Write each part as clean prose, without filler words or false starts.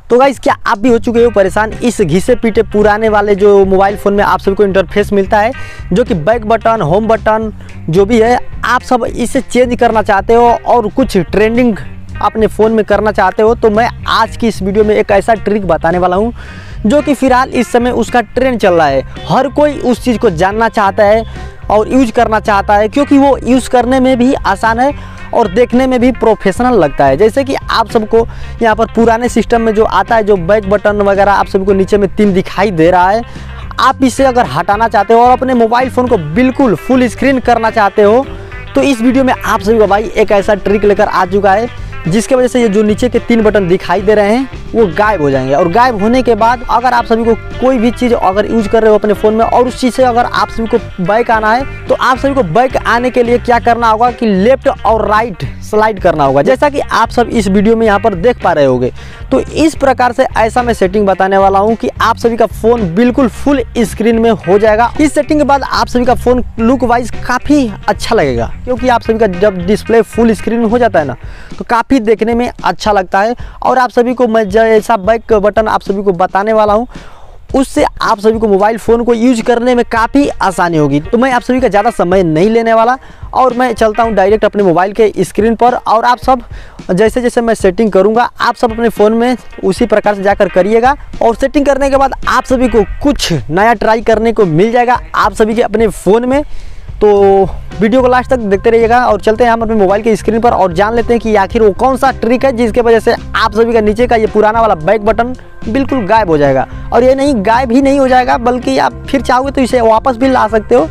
तो गाइस क्या आप भी हो चुके हो परेशान इस घिसे पीटे पुराने वाले जो मोबाइल फ़ोन में आप सबको इंटरफेस मिलता है, जो कि बैक बटन, होम बटन जो भी है, आप सब इसे चेंज करना चाहते हो और कुछ ट्रेंडिंग अपने फ़ोन में करना चाहते हो। तो मैं आज की इस वीडियो में एक ऐसा ट्रिक बताने वाला हूँ जो कि फ़िलहाल इस समय उसका ट्रेंड चल रहा है। हर कोई उस चीज़ को जानना चाहता है और यूज करना चाहता है, क्योंकि वो यूज़ करने में भी आसान है और देखने में भी प्रोफेशनल लगता है। जैसे कि आप सबको यहाँ पर पुराने सिस्टम में जो आता है, जो बैक बटन वगैरह आप सबको नीचे में 3 दिखाई दे रहा है, आप इसे अगर हटाना चाहते हो और अपने मोबाइल फ़ोन को बिल्कुल फुल स्क्रीन करना चाहते हो, तो इस वीडियो में आप सभी को भाई एक ऐसा ट्रिक लेकर आ चुका है जिसके वजह से ये जो नीचे के 3 बटन दिखाई दे रहे हैं वो गायब हो जाएंगे। और गायब होने के बाद अगर आप सभी को कोई भी चीज़ अगर यूज कर रहे हो अपने फ़ोन में और उस चीज़ से अगर आप सभी को बैक आना है, तो आप सभी को बैक आने के लिए क्या करना होगा कि लेफ्ट और राइट स्लाइड करना होगा, जैसा कि आप सब इस वीडियो में यहाँ पर देख पा रहे होंगे। तो इस प्रकार से ऐसा मैं सेटिंग बताने वाला हूँ कि आप सभी का फ़ोन बिल्कुल फुल स्क्रीन में हो जाएगा। इस सेटिंग के बाद आप सभी का फ़ोन लुक वाइज काफ़ी अच्छा लगेगा, क्योंकि आप सभी का जब डिस्प्ले फुल स्क्रीन में हो जाता है ना, तो काफ़ी देखने में अच्छा लगता है। और आप सभी को मैं जैसा बैक बटन आप सभी को बताने वाला हूँ, उससे आप सभी को मोबाइल फ़ोन को यूज करने में काफ़ी आसानी होगी। तो मैं आप सभी का ज़्यादा समय नहीं लेने वाला और मैं चलता हूं डायरेक्ट अपने मोबाइल के स्क्रीन पर। और आप सब जैसे जैसे मैं सेटिंग करूंगा, आप सब अपने फ़ोन में उसी प्रकार से जाकर करिएगा। और सेटिंग करने के बाद आप सभी को कुछ नया ट्राई करने को मिल जाएगा आप सभी के अपने फ़ोन में। तो वीडियो को लास्ट तक देखते रहिएगा और चलते हैं हम अपने मोबाइल के स्क्रीन पर और जान लेते हैं कि आखिर वो कौन सा ट्रिक है जिसके वजह से आप सभी का नीचे का ये पुराना वाला बैक बटन बिल्कुल गायब हो जाएगा। और ये नहीं, गायब ही नहीं हो जाएगा, बल्कि आप फिर चाहोगे तो इसे वापस भी ला सकते हो।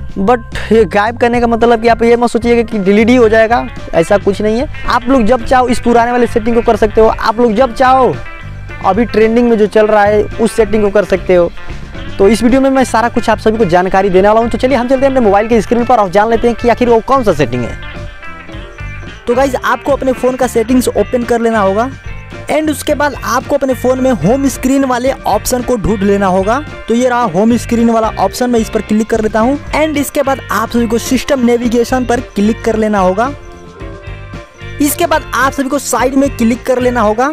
बट ये गायब करने का मतलब कि आप ये मत सोचिएगा कि डिलीट ही हो जाएगा, ऐसा कुछ नहीं है। आप लोग जब चाहो इस पुराने वाले सेटिंग को कर सकते हो, आप लोग जब चाहो अभी ट्रेंडिंग में जो चल रहा है उस सेटिंग को कर सकते हो। तो इस वीडियो में मैं सारा कुछ आप सभी को जानकारी देने वाला हूं। तो चलिए हम चलते हैं अपने मोबाइल के स्क्रीन पर और जान लेते हैं कि आखिर वो कौन सा सेटिंग है। तो गाइज आपको अपने फ़ोन का सेटिंग्स ओपन कर लेना होगा एंड उसके बाद आपको अपने फ़ोन में होम स्क्रीन वाले ऑप्शन को ढूंढ लेना होगा। तो ये रहा होम स्क्रीन वाला ऑप्शन, मैं इस पर क्लिक कर लेता हूँ एंड इसके बाद आप सभी को सिस्टम नेविगेशन पर क्लिक कर लेना होगा। इसके बाद आप सभी को साइड में क्लिक कर लेना होगा।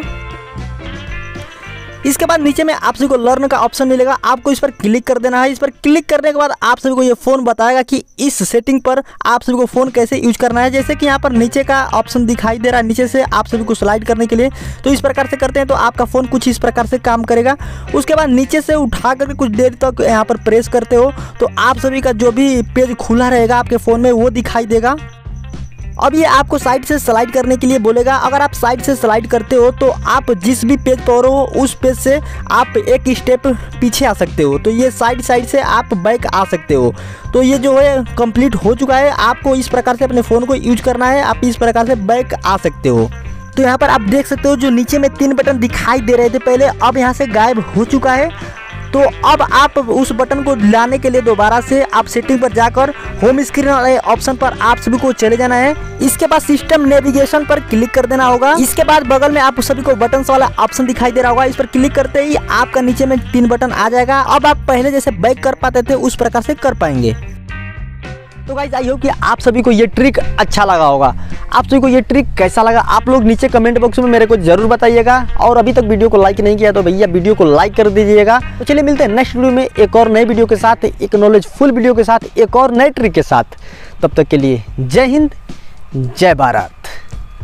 इसके बाद नीचे में आप सभी को लर्न का ऑप्शन मिलेगा, आपको इस पर क्लिक कर देना है। इस पर क्लिक करने के बाद आप सभी को ये फ़ोन बताएगा कि इस सेटिंग पर आप सभी को फ़ोन कैसे यूज करना है। जैसे कि यहाँ पर नीचे का ऑप्शन दिखाई दे रहा है, नीचे से आप सभी को स्लाइड करने के लिए, तो इस प्रकार से करते हैं तो आपका फ़ोन कुछ इस प्रकार से काम करेगा। उसके बाद नीचे से उठा करके कुछ देर तक यहाँ पर प्रेस करते हो तो आप सभी का जो भी पेज खुला रहेगा आपके फ़ोन में वो दिखाई देगा। अब ये आपको साइड से स्लाइड करने के लिए बोलेगा। अगर आप साइड से स्लाइड करते हो तो आप जिस भी पेज पर हो उस पेज से आप एक स्टेप पीछे आ सकते हो। तो ये साइड से आप बैक आ सकते हो। तो ये जो है कंप्लीट हो चुका है। आपको इस प्रकार से अपने फ़ोन को यूज करना है, आप इस प्रकार से बैक आ सकते हो। तो यहाँ पर आप देख सकते हो जो नीचे में 3 बटन दिखाई दे रहे थे पहले, अब यहाँ से गायब हो चुका है। तो अब आप उस बटन को लाने के लिए दोबारा से आप सेटिंग पर जाकर होम स्क्रीन वाले ऑप्शन पर आप सभी को चले जाना है। इसके बाद सिस्टम नेविगेशन पर क्लिक कर देना होगा। इसके बाद बगल में आप सभी को बटन्स वाला ऑप्शन दिखाई दे रहा होगा, इस पर क्लिक करते ही आपका नीचे में 3 बटन आ जाएगा। अब आप पहले जैसे बैक कर पाते थे उस प्रकार से कर पाएंगे। तो गाइस आई होप कि आप सभी को ये ट्रिक अच्छा लगा होगा। आप सभी को ये ट्रिक कैसा लगा आप लोग नीचे कमेंट बॉक्स में मेरे को जरूर बताइएगा। और अभी तक वीडियो को लाइक नहीं किया तो भैया वीडियो को लाइक कर दीजिएगा। तो चलिए मिलते हैं नेक्स्ट वीडियो में एक और नए वीडियो के साथ, एक नॉलेजफुल वीडियो के साथ, एक और नए ट्रिक के साथ। तब तक के लिए जय हिंद, जय भारत।